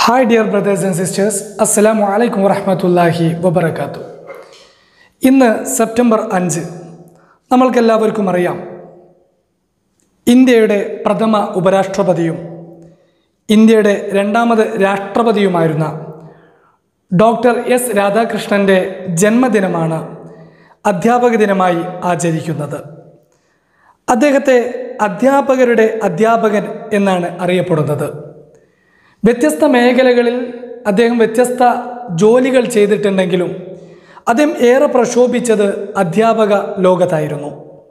Hi dear brothers and sisters, Assalamu alaikum warahmatullahi wabarakatuh. ഇന്ന് September 5 നമ്മൾക്കെല്ലാവർക്കും അറിയാം ഇന്ത്യയുടെ പ്രഥമ ഉപരാഷ്ട്രപതിയും ഇന്ത്യയുടെ രണ്ടാമത് രാഷ്ട്രപതിയുമായിരുന്ന ഡോക്ടർ എസ് രാധാകൃഷ്ണന്റെ ജന്മദിനമാണ് അധ്യാപക ദിനമായി ആചരിക്കുന്നത്. അദ്ദേഹത്തെ അധ്യാപകരുടെ അധ്യാപകൻ എന്നാണ് അറിയപ്പെടുന്നത്. വ്യത്യസ്ത മേഖലകളിൽ അദ്ദേഹം വ്യത്യസ്ത ജോലികൾ ചെയ്തിട്ടുണ്ടെങ്കിലും അദ്ദേഹം ഏറെ പ്രശോഭിച്ചത് അധ്യാപക ലോകത്തായിരുന്നു.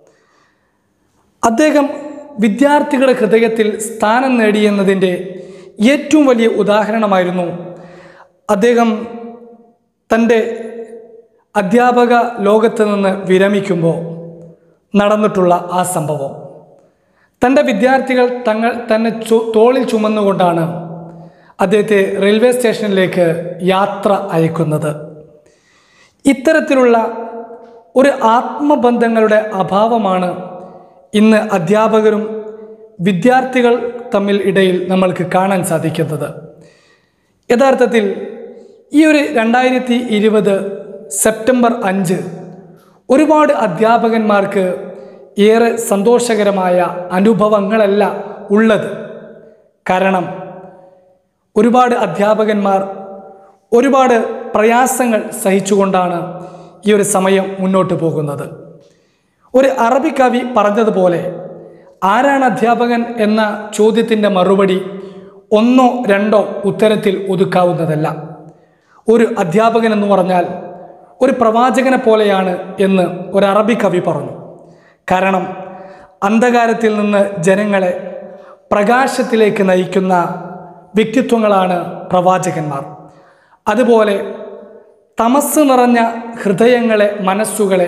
അദ്ദേഹം വിദ്യാർത്ഥികളുടെ ഹൃദയത്തിൽ സ്ഥാനം നേടിയെന്നതിൻ്റെ ഏറ്റവും വലിയ ഉദാഹരണമായിരുന്നു അദ്ദേഹം തൻ്റെ അധ്യാപക ലോകത്ത് നിന്ന് വിരമിക്കുമ്പോൾ നടന്നിട്ടുള്ള ആ സംഭവം. തൻ്റെ വിദ്യാർത്ഥികൾ തന്നെ തോളിൽ ചുമന്നുകൊണ്ടാണ് അദ്ദേഹത്തെ റെയിൽവേ സ്റ്റേഷനിലേക്ക് യാത്ര അയക്കുന്നത്. ഇത്തരത്തിലുള്ള ഒരു ആത്മബന്ധങ്ങളുടെ അഭാവമാണ് ഇന്ന് അധ്യാപകരും വിദ്യാർത്ഥികൾ തമ്മിൽ ഇടയിൽ നമ്മൾക്ക് കാണാൻ സാധിക്കുന്നത്. യഥാർത്ഥത്തിൽ ഈ ഒരു 2020 സെപ്റ്റംബർ 5 ഒരുപാട് അധ്യാപകന്മാർക്ക് ഏറെ സന്തോഷകരമായ അനുഭവങ്ങളല്ല ഉള്ളത്. കാരണം ഒരുപാട് അധ്യാപകന്മാർ ഒരുപാട് പ്രയാസങ്ങൾ സഹിച്ചുകൊണ്ടാണ് ഈ ഒരു സമയം മുന്നോട്ട് പോകുന്നത്. ഒരു അറബി കവി പറഞ്ഞതുപോലെ ആരാണ് അധ്യാപകൻ എന്ന ചോദ്യത്തിൻ്റെ മറുപടി ഒന്നോ രണ്ടോ ഉത്തരത്തിൽ ഒതുക്കാവുന്നതല്ല. ഒരു അധ്യാപകൻ എന്ന് പറഞ്ഞാൽ ഒരു പ്രവാചകനെ പോലെയാണ് എന്ന് ഒരു അറബി കവി പറഞ്ഞു. കാരണം അന്ധകാരത്തിൽ നിന്ന് ജനങ്ങളെ പ്രകാശത്തിലേക്ക് നയിക്കുന്ന വ്യക്തിത്വങ്ങളാണ് പ്രവാചകന്മാർ. അതുപോലെ തമസ് നിറഞ്ഞ ഹൃദയങ്ങളെ മനസ്സുകളെ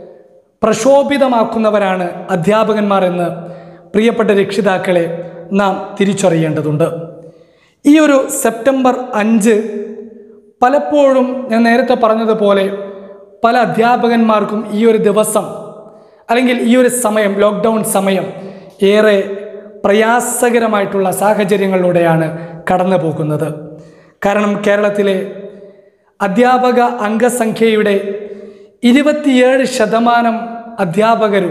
പ്രക്ഷോഭിതമാക്കുന്നവരാണ് അധ്യാപകന്മാർ എന്ന് പ്രിയപ്പെട്ട രക്ഷിതാക്കളെ നാം തിരിച്ചറിയേണ്ടതുണ്ട്. ഈ ഒരു സെപ്റ്റംബർ 5 പലപ്പോഴും ഞാൻ നേരത്തെ പറഞ്ഞതുപോലെ പല അധ്യാപകന്മാർക്കും ഈ ഒരു ദിവസം അല്ലെങ്കിൽ ഈ ഒരു സമയം, ലോക്ക്ഡൗൺ സമയം ഏറെ പ്രയാസകരമായിട്ടുള്ള സാഹചര്യങ്ങളിലൂടെയാണ് കടന്നു പോകുന്നത്. കാരണം കേരളത്തിലെ അധ്യാപക അംഗസംഖ്യയുടെ 27% അധ്യാപകരും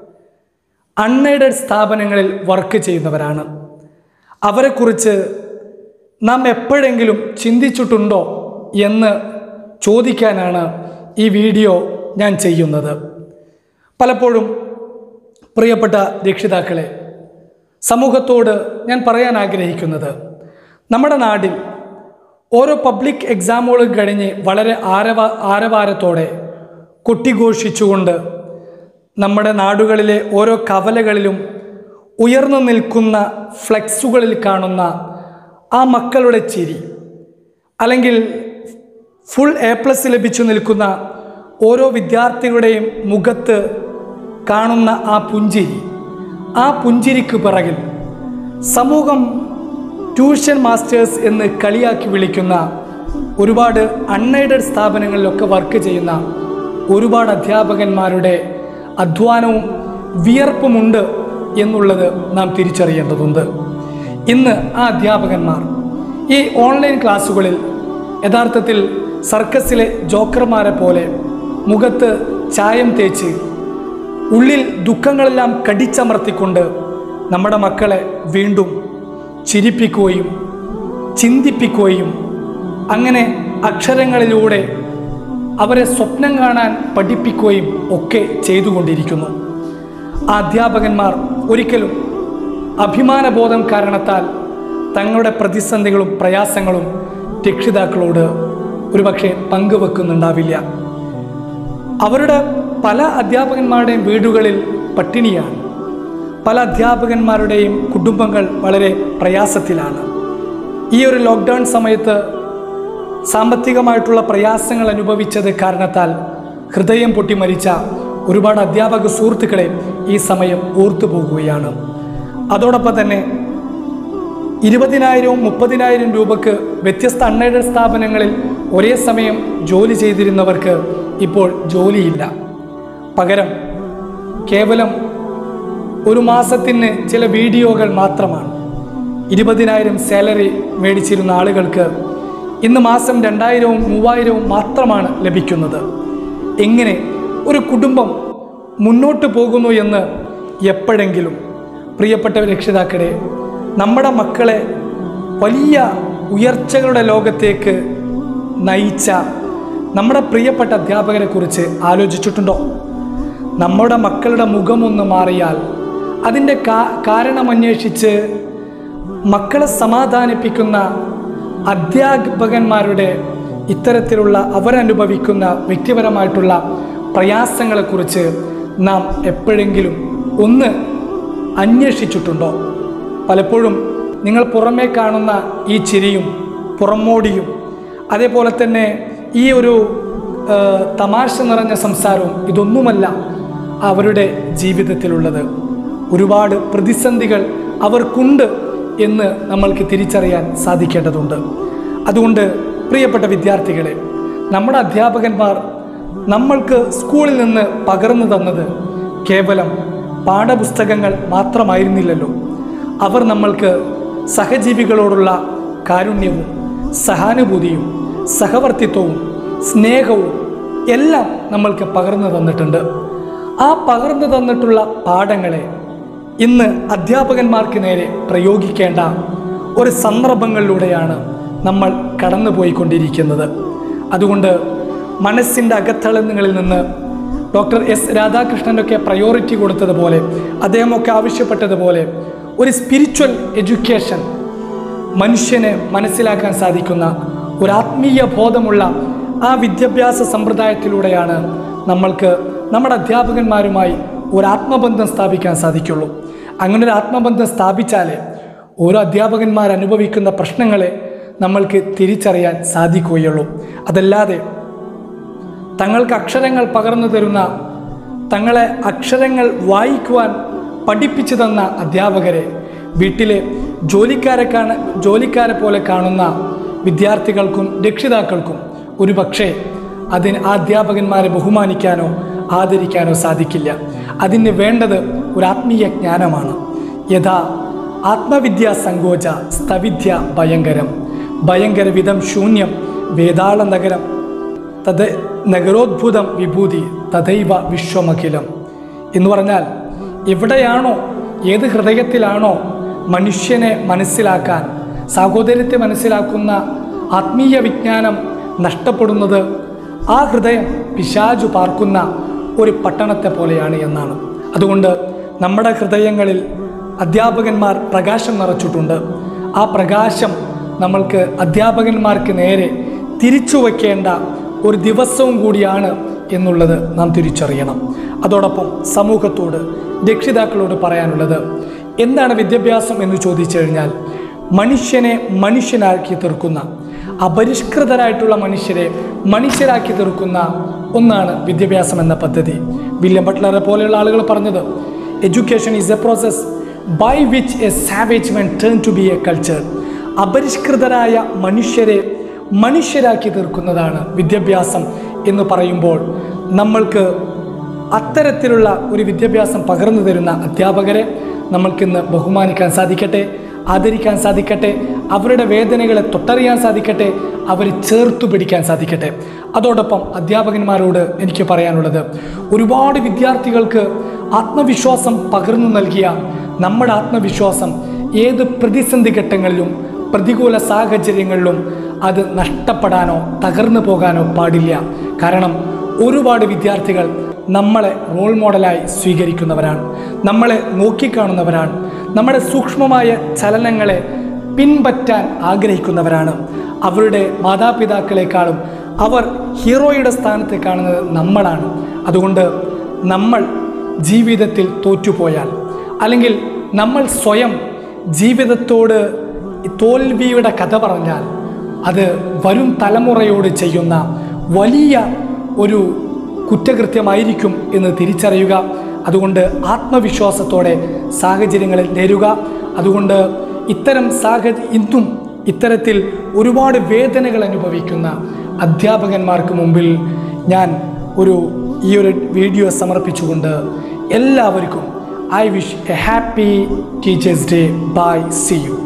അൺഎയ്ഡഡ് സ്ഥാപനങ്ങളിൽ വർക്ക് ചെയ്യുന്നവരാണ്. അവരെക്കുറിച്ച് നാം എപ്പോഴെങ്കിലും ചിന്തിച്ചിട്ടുണ്ടോ എന്ന് ചോദിക്കാനാണ് ഈ വീഡിയോ ഞാൻ ചെയ്യുന്നത്. പലപ്പോഴും പ്രിയപ്പെട്ട രക്ഷിതാക്കളെ, സമൂഹത്തോട് ഞാൻ പറയാൻ ആഗ്രഹിക്കുന്നത്, നമ്മുടെ നാട്ടിൽ ഓരോ പബ്ലിക് എക്സാമുകളും കഴിഞ്ഞ് വളരെ ആരവാരത്തോടെ കൊട്ടിഘോഷിച്ചുകൊണ്ട് നമ്മുടെ നാടുകളിലെ ഓരോ കവലകളിലും ഉയർന്നു നിൽക്കുന്ന ഫ്ലെക്സുകളിൽ കാണുന്ന ആ മക്കളുടെ ചിരി, അല്ലെങ്കിൽ ഫുൾ A+ ലഭിച്ചു നിൽക്കുന്ന ഓരോ വിദ്യാർത്ഥികളുടെയും മുഖത്ത് കാണുന്ന ആ പുഞ്ചിരി, ആ പുഞ്ചിരിക്ക് പിറകിൽ സമൂഹം ട്യൂഷൻ മാസ്റ്റേഴ്സ് എന്ന് കളിയാക്കി വിളിക്കുന്ന ഒരുപാട് അൺഎയ്ഡഡ് സ്ഥാപനങ്ങളിലൊക്കെ വർക്ക് ചെയ്യുന്ന ഒരുപാട് അധ്യാപകന്മാരുടെ അധ്വാനവും വിയർപ്പുമുണ്ട് എന്നുള്ളത് നാം തിരിച്ചറിയേണ്ടതുണ്ട്. ഇന്ന് ആ അധ്യാപകന്മാർ ഈ ഓൺലൈൻ ക്ലാസ്സുകളിൽ യഥാർത്ഥത്തിൽ സർക്കസിലെ ജോക്കർമാരെ പോലെ മുഖത്ത് ചായം തേച്ച് ഉള്ളിൽ ദുഃഖങ്ങളെല്ലാം കടിച്ചമർത്തിക്കൊണ്ട് നമ്മുടെ മക്കളെ വീണ്ടും ചിരിപ്പിക്കുകയും ചിന്തിപ്പിക്കുകയും അങ്ങനെ അക്ഷരങ്ങളിലൂടെ അവരെ സ്വപ്നം കാണാൻ പഠിപ്പിക്കുകയും ഒക്കെ ചെയ്തുകൊണ്ടിരിക്കുന്നു. ആ അധ്യാപകന്മാർ ഒരിക്കലും അഭിമാനബോധം കാരണത്താൽ തങ്ങളുടെ പ്രതിസന്ധികളും പ്രയാസങ്ങളും രക്ഷിതാക്കളോട് ഒരുപക്ഷെ പങ്കുവെക്കുന്നുണ്ടാവില്ല. അവരുടെ പല അധ്യാപകന്മാരുടെയും വീടുകളിൽ പട്ടിണിയാണ്. പല അധ്യാപകന്മാരുടെയും കുടുംബങ്ങൾ വളരെ പ്രയാസത്തിലാണ്. ഈ ഒരു ലോക്ക്ഡൗൺ സമയത്ത് സാമ്പത്തികമായിട്ടുള്ള പ്രയാസങ്ങൾ അനുഭവിച്ചത് കാരണത്താൽ ഹൃദയം പൊട്ടി മരിച്ച ഒരുപാട് അധ്യാപക സുഹൃത്തുക്കളെ ഈ സമയം ഓർത്തു പോകുകയാണ്. അതോടൊപ്പം തന്നെ 20,000 30,000 രൂപക്ക് വ്യത്യസ്ത അൺഎയ്ഡഡ് സ്ഥാപനങ്ങളിൽ ഒരേ സമയം ജോലി ചെയ്തിരുന്നവർക്ക് ഇപ്പോൾ ജോലിയില്ല. പകരം കേവലം ഒരു മാസത്തിന് ചില വീഡിയോകൾ മാത്രമാണ്. 20,000 സാലറി മേടിച്ചിരുന്ന ആളുകൾക്ക് ഇന്ന് മാസം 2,000-ഉം 3,000-ഉം മാത്രമാണ് ലഭിക്കുന്നത്. എങ്ങനെ ഒരു കുടുംബം മുന്നോട്ട് പോകുന്നു എന്ന് എപ്പോഴെങ്കിലും പ്രിയപ്പെട്ട രക്ഷിതാക്കളെ, നമ്മുടെ മക്കളെ വലിയ ഉയർച്ചകളുടെ ലോകത്തേക്ക് നയിച്ച നമ്മുടെ പ്രിയപ്പെട്ട അധ്യാപകരെക്കുറിച്ച് ആലോചിച്ചിട്ടുണ്ടോ? നമ്മുടെ മക്കളുടെ മുഖമൊന്ന് മാറിയാൽ അതിൻ്റെ കാരണമന്വേഷിച്ച് മക്കളെ സമാധാനിപ്പിക്കുന്ന അധ്യാപകന്മാരുടെ ഇത്തരത്തിലുള്ള അവരനുഭവിക്കുന്ന വ്യക്തിപരമായിട്ടുള്ള പ്രയാസങ്ങളെക്കുറിച്ച് നാം എപ്പോഴെങ്കിലും ഒന്ന് അന്വേഷിച്ചിട്ടുണ്ടോ? പലപ്പോഴും നിങ്ങൾ പുറമേ കാണുന്ന ഈ ചിരിയും പുറമോടിയും അതേപോലെ തന്നെ ഈ ഒരു തമാശ നിറഞ്ഞ സംസാരവും ഇതൊന്നുമല്ല അവരുടെ ജീവിതത്തിലുള്ളത്. ഒരുപാട് പ്രതിസന്ധികൾ അവർക്കുണ്ട് എന്ന് നമ്മൾക്ക് തിരിച്ചറിയാൻ സാധിക്കേണ്ടതുണ്ട്. അതുകൊണ്ട് പ്രിയപ്പെട്ട വിദ്യാർത്ഥികളെ, നമ്മുടെ അധ്യാപകന്മാർ നമ്മൾക്ക് സ്കൂളിൽ നിന്ന് പകർന്നു തന്നത് കേവലം പാഠപുസ്തകങ്ങൾ മാത്രമായിരുന്നില്ലല്ലോ. അവർ നമ്മൾക്ക് സഹജീവികളോടുള്ള കാരുണ്യവും സഹാനുഭൂതിയും സഹവർത്തിത്വവും സ്നേഹവും എല്ലാം നമ്മൾക്ക് പകർന്നു തന്നിട്ടുണ്ട്. ആ പകർന്നു തന്നിട്ടുള്ള പാഠങ്ങളെ ഇന്ന് അധ്യാപകന്മാർക്ക് നേരെ പ്രയോഗിക്കേണ്ട ഒരു സന്ദർഭങ്ങളിലൂടെയാണ് നമ്മൾ കടന്നുപോയിക്കൊണ്ടിരിക്കുന്നത്. അതുകൊണ്ട് മനസ്സിൻ്റെ അകത്തളങ്ങളിൽ നിന്ന് ഡോക്ടർ എസ് രാധാകൃഷ്ണനൊക്കെ പ്രയോറിറ്റി കൊടുത്തതുപോലെ, അദ്ദേഹമൊക്കെ ആവശ്യപ്പെട്ടതുപോലെ ഒരു സ്പിരിച്വൽ എഡ്യൂക്കേഷൻ മനുഷ്യനെ മനസ്സിലാക്കാൻ സാധിക്കുന്ന ഒരു ആത്മീയ ബോധമുള്ള ആ വിദ്യാഭ്യാസ സമ്പ്രദായത്തിലൂടെയാണ് നമ്മൾക്ക് നമ്മുടെ അധ്യാപകന്മാരുമായി ഒരു ആത്മബന്ധം സ്ഥാപിക്കാൻ സാധിക്കുള്ളൂ. അങ്ങനെ ഒരു ആത്മബന്ധം സ്ഥാപിച്ചാലേ ഓരോ അധ്യാപകന്മാർ അനുഭവിക്കുന്ന പ്രശ്നങ്ങളെ നമ്മൾക്ക് തിരിച്ചറിയാൻ സാധിക്കുകയുള്ളൂ. അതല്ലാതെ തങ്ങൾക്ക് അക്ഷരങ്ങൾ പകർന്നു തരുന്ന, തങ്ങളെ അക്ഷരങ്ങൾ വായിക്കുവാൻ പഠിപ്പിച്ചു തന്ന അധ്യാപകരെ വീട്ടിലെ ജോലിക്കാരെ പോലെ കാണുന്ന വിദ്യാർത്ഥികൾക്കും രക്ഷിതാക്കൾക്കും ഒരു പക്ഷേ അതിന് ആ അധ്യാപകന്മാരെ ബഹുമാനിക്കാനോ ആദരിക്കാനോ സാധിക്കില്ല. അതിന് വേണ്ടത് ഒരു ആത്മീയ ജ്ഞാനമാണ്. യഥാ ആത്മവിദ്യാ സങ്കോച സ്ഥവിദ്യ ഭയങ്കരം ഭയങ്കര വിധം ശൂന്യം വേതാള നഗരം തത് നഗരോദ്ഭുതം വിഭൂതി തദൈവ വിശ്വമഖിലം എന്ന് പറഞ്ഞാൽ, എവിടെയാണോ ഏത് ഹൃദയത്തിലാണോ മനുഷ്യനെ മനസ്സിലാക്കാൻ, സാഹോദര്യത്തെ മനസ്സിലാക്കുന്ന ആത്മീയ വിജ്ഞാനം നഷ്ടപ്പെടുന്നത്, ആ ഹൃദയം പിശാചു പാർക്കുന്ന ഒരു പട്ടണത്തെ പോലെയാണ് എന്നാണ്. അതുകൊണ്ട് നമ്മുടെ ഹൃദയങ്ങളിൽ അധ്യാപകന്മാർ പ്രകാശം നിറച്ചിട്ടുണ്ട്. ആ പ്രകാശം നമ്മൾക്ക് അധ്യാപകന്മാർക്ക് നേരെ തിരിച്ചു വയ്ക്കേണ്ട ഒരു ദിവസവും കൂടിയാണ് എന്നുള്ളത് നാം തിരിച്ചറിയണം. അതോടൊപ്പം സമൂഹത്തോട്, രക്ഷിതാക്കളോട് പറയാനുള്ളത് എന്താണ് വിദ്യാഭ്യാസം എന്ന് ചോദിച്ചു കഴിഞ്ഞാൽ, മനുഷ്യനെ മനുഷ്യനാക്കി തീർക്കുന്ന, അപരിഷ്കൃതരായിട്ടുള്ള മനുഷ്യരെ മനുഷ്യരാക്കി തീർക്കുന്ന ഒന്നാണ് വിദ്യാഭ്യാസം എന്ന പദ്ധതി. വില്യം ബട്ട്ലറെ പോലെയുള്ള ആളുകൾ പറഞ്ഞത്, education is a process by which a savage man turn to be a culture. അപരിഷ്കൃതരായ മനുഷ്യരെ മനുഷ്യരാക്കി തീർക്കുന്നതാണ് വിദ്യാഭ്യാസം എന്ന് പറയുമ്പോൾ, നമ്മൾക്ക് അത്തരത്തിലുള്ള ഒരു വിദ്യാഭ്യാസം പകർന്നു തരുന്ന അധ്യാപകരെ നമ്മൾക്കിന്ന് ബഹുമാനിക്കാൻ സാധിക്കട്ടെ, ആദരിക്കാൻ സാധിക്കട്ടെ, അവരുടെ വേദനകളെ തൊട്ടറിയാൻ സാധിക്കട്ടെ, അവരെ ചേർത്തു പിടിക്കാൻ സാധിക്കട്ടെ. അതോടൊപ്പം അധ്യാപകന്മാരോട് എനിക്ക് പറയാനുള്ളത്, ഒരുപാട് വിദ്യാർത്ഥികൾക്ക് ആത്മവിശ്വാസം പകർന്നു നൽകിയ നമ്മുടെ ആത്മവിശ്വാസം ഏത് പ്രതിസന്ധി ഘട്ടങ്ങളിലും പ്രതികൂല സാഹചര്യങ്ങളിലും അത് നഷ്ടപ്പെടാനോ തകർന്നു പോകാനോ പാടില്ല. കാരണം ഒരുപാട് വിദ്യാർത്ഥികൾ നമ്മളെ റോൾ മോഡലായി സ്വീകരിക്കുന്നവരാണ്, നമ്മളെ നോക്കിക്കാണുന്നവരാണ്, നമ്മുടെ സൂക്ഷ്മമായ ചലനങ്ങളെ പിൻപറ്റാൻ ആഗ്രഹിക്കുന്നവരാണ്. അവരുടെ മാതാപിതാക്കളെക്കാളും അവർ ഹീറോയുടെ സ്ഥാനത്ത് കാണുന്നത് നമ്മളാണ്. അതുകൊണ്ട് നമ്മൾ ജീവിതത്തിൽ തോറ്റുപോയാൽ, അല്ലെങ്കിൽ നമ്മൾ സ്വയം ജീവിതത്തോട് തോൽവിയുടെ കഥ പറഞ്ഞാൽ, അത് വരും തലമുറയോട് ചെയ്യുന്ന വലിയ ഒരു കുറ്റകൃത്യമായിരിക്കും എന്ന് തിരിച്ചറിയുക. അതുകൊണ്ട് ആത്മവിശ്വാസത്തോടെ സാഹചര്യങ്ങളിൽ നേരുക. അതുകൊണ്ട് ഇന്നും ഇത്തരത്തിൽ ഒരുപാട് വേദനകൾ അനുഭവിക്കുന്ന അധ്യാപകന്മാർക്ക് മുമ്പിൽ ഞാൻ ഈ ഒരു വീഡിയോ സമർപ്പിച്ചുകൊണ്ട് എല്ലാവർക്കും I wish a happy Teachers Day. Bye. See you.